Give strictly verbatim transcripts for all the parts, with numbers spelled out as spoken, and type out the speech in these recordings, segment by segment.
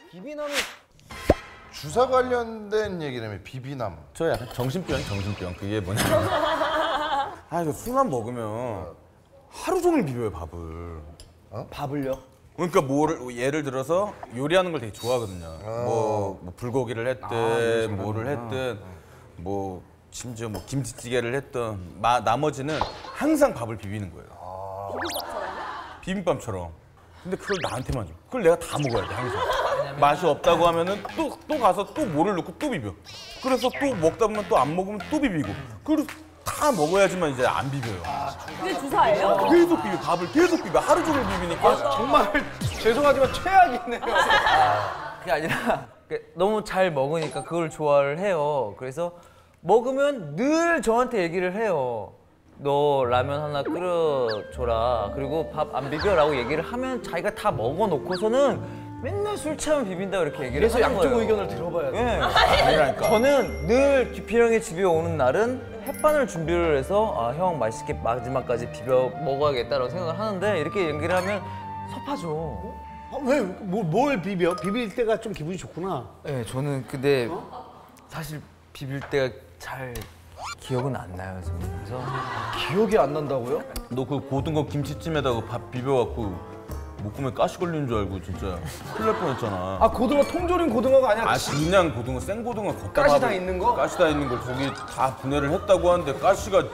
비비남이 주사 관련된 얘기라면 비비남. 저 약간 정신병, 정신병. 그게 뭐냐. 아, 이거 술만 먹으면 하루 종일 비벼요, 밥을. 어? 밥을요? 그러니까 뭐를 예를 들어서 요리하는 걸 되게 좋아하거든요. 아. 뭐, 뭐 불고기를 했든, 아, 뭐를 했든, 뭐 심지어 뭐 김치찌개를 했든, 마, 나머지는 항상 밥을 비비는 거예요. 아. 비빔밥처럼요? 비빔밥처럼. 근데 그걸 나한테만 줘. 그걸 내가 다 먹어야 돼, 항상. 맛이 없다고 하면은 또, 또 가서 또 뭐를 넣고 또 비벼. 그래서 또 먹다 보면 또 안 먹으면 또 비비고. 그리고 다 먹어야지만 이제 안 비벼요. 그게 주사예요? 계속 비벼, 밥을 계속 비벼. 하루 종일 비비니까. 아, 정말 죄송하지만 최악이네요. 아, 그게 아니라 너무 잘 먹으니까 그걸 좋아를 해요. 그래서 먹으면 늘 저한테 얘기를 해요. 너 라면 하나 끓여줘라. 그리고 밥 안 비벼라고 얘기를 하면 자기가 다 먹어놓고서는 맨날 술 취하면 비빈다 이렇게 얘기를 그래서 하는 양쪽 거예요. 의견을 들어봐야 돼. 네. 아니라니까. 저는 늘 규필 형이 집에 오는 날은 햇반을 준비를 해서 아, 형 맛있게 마지막까지 비벼 먹어야겠다라고 생각을 하는데 이렇게 얘기를 하면 섭하죠. 아, 왜? 뭐, 뭘 비벼? 비빌 때가 좀 기분이 좋구나. 네, 저는 근데 사실 비빌 때가 잘 기억은 안 나요, 저는. 그래서 기억이 안 난다고요? 너 그 고등어 김치찜에다가 밥 비벼갖고 목구멍에 가시 걸리는 줄 알고 진짜 큰일 날 뻔했잖아. 아 고등어 통조림 고등어가 아니라 아, 그냥 고등어, 생고등어 걷다 가시 밥을- 다 있는 거? 가시 다 있는 걸 저기 다 분해를 했다고 하는데 가시가 어디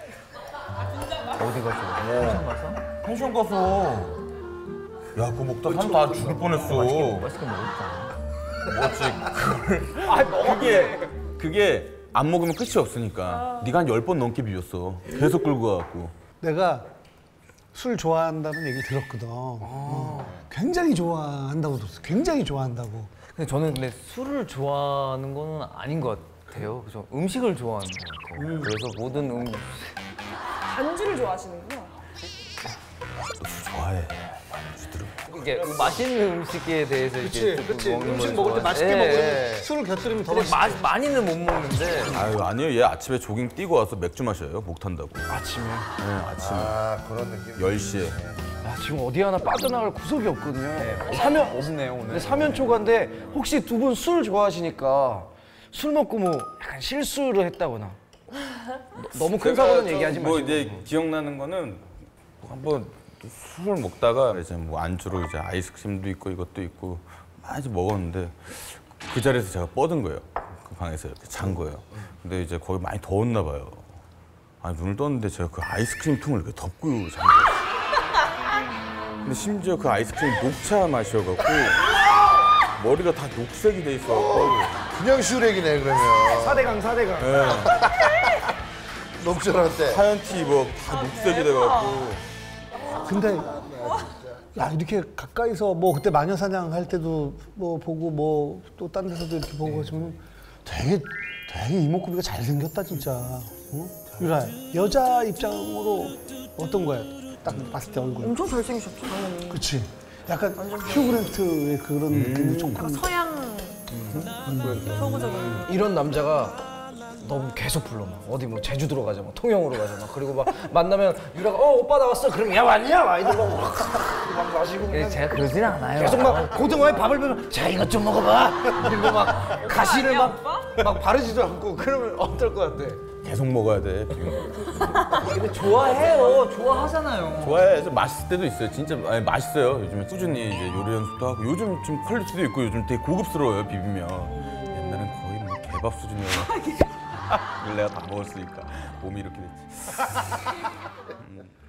가서? 펜션 가서? 펜션 가서 야, 그거 먹다 사람 다 죽을 뻔했어. 맛있게 먹었잖아. 뭐지? 그걸 아, 그게 그게 안 먹으면 끝이 없으니까 네가 한 열 번 넘게 비웠어. 계속 끌고 가갖고. 내가 술 좋아한다는 얘기를 들었거든. 어. 굉장히 좋아한다고 들었어. 굉장히 좋아한다고. 근데 저는 근데 술을 좋아하는 거는 아닌 것 같아요. 그래서 음식을 좋아하는 것 같아요. 음. 그래서 모든 음 안주를 좋아하시는구나. 술 좋아해. 이게 맛있는 음식에 대해서 그치, 이렇게 조금 그치. 먹는 음식 걸 먹을 때 좋아해. 맛있게 예, 먹으면 예. 술을 곁들이면 더 근데 맛있어. 마, 많이는 못 먹는데 아유, 아니요. 얘 아침에 조깅 뛰고 와서 맥주 마셔요. 목 탄다고. 아침에. 네, 아침에. 아 그런 느낌. 열 시에. 아, 지금 어디 하나 빠져나갈 구석이 없거든요. 사면 없네요 오늘. 근데 사면 초과인데 혹시 두 분 술 좋아하시니까 술 먹고 뭐 약간 실수를 했다거나 너무 큰 사고는 얘기하지 마시고. 뭐 이제 기억나는 거는 한번 술을 먹다가 이제 뭐 안주로 이제 아이스크림도 있고 이것도 있고 막 이제 먹었는데 그 자리에서 제가 뻗은 거예요. 그 방에서 이렇게 잔 거예요. 근데 이제 거기 많이 더웠나 봐요. 아, 눈을 떴는데 제가 그 아이스크림 통을 이렇게 덮고 잔 거예요. 근데 심지어 그 아이스크림 녹차 맛이어갖고 머리가 다 녹색이 돼 있어갖고 그냥 슈렉이네 그러면. 사대강 사대강. 네. 녹슬할 때. 하얀 티 입어 다 녹색이 돼갖고 근데 야 이렇게 가까이서 뭐 그때 마녀사냥 할 때도 뭐 보고 뭐 또 딴 데서도 이렇게 보고 하시면 되게 되게 이목구비가 잘생겼다 진짜. 어? 유라 여자 입장으로 어떤 거야? 딱 봤을 때 얼굴. 엄청 잘생기셨죠, 당연히. 그치. 약간 휴그랜트의 그런 느낌이 조금. 서양 서구적인. 이런 남자가 너무 계속 불러 막 어디 뭐 제주도로 가자 막 통영으로 가자 막 그리고 막 만나면 유라가 어 오빠 나왔어 그럼 야 왔냐 막 이들 막, 막 마시고 근데 그냥 제가 그러진 않아요. 계속 막 고등어에 밥을 비면 자 이것 좀 먹어봐 그리고 막 가시를 막, 막 바르지도 않고 그러면 어떨 것 같아? 계속 먹어야 돼. 비빔. 근데 좋아해요. 좋아하잖아요. 좋아해. 좀 맛있을 때도 있어요. 진짜 아니, 맛있어요. 요즘에 꾸준히 이제 요리 연습도 하고 요즘 좀 퀄리티도 있고 요즘 되게 고급스러워요 비비면. 옛날엔 거의 뭐 개밥 수준이어서 그걸 내가 다 먹었으니까 몸이 이렇게 됐지. 음.